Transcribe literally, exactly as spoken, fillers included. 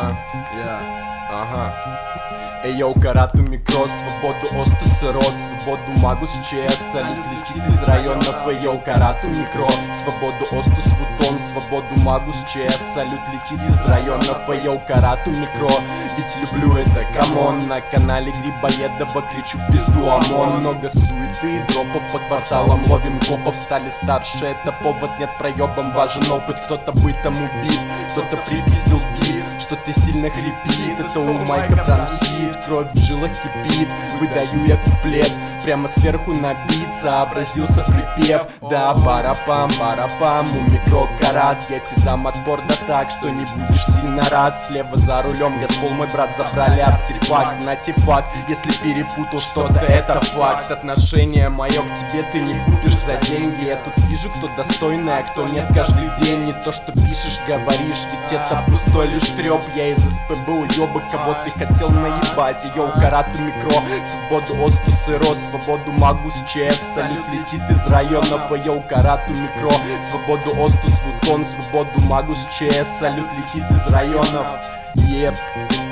Ага, я, ага. Эй, йоу, Карату Микро, свободу Остус и Рос, свободу Магус ЧС, салют летит из районов. Эй, йоу, Карату Микро, свободу Остус Вутон, свободу Магус ЧС, салют летит из районов. Эй, йоу, Карату Микро, ведь люблю это, камон. На канале Грибоедова кричу в пизду ОМОН. Много суеты и дропов по кварталам, ловим копов, стали старше, это повод, нет проебам, важен опыт. Кто-то бытом убит, кто-то припиздил бит, что-то сильно хрипит, это у майка бронхит. Кровь в жилах кипит, выдаю я куплет, прямо сверху набит, сообразился припев. Да, барапам, барапам, у Микро Карат, я тебе дам отпор, да так, что не будешь сильно рад. Слева за рулем Газпол, мой брат, забрали артефакт. На те факт, если перепутал что-то, это факт. Отношение мое к тебе ты не купишь за деньги. Я тут вижу, кто достойный, а кто нет каждый день. Не то, что пишешь, говоришь, ведь это пустой лишь треп. Я из СПБ уёбок, кого ты хотел наебать. Йоу, Карату Микро, свободу Остус и Рос, свободу Магус ЧС, салют летит из районов. Йоу, Карату Микро, свободу Остус Вутон, свободу Магус ЧС, салют летит из районов. Еп.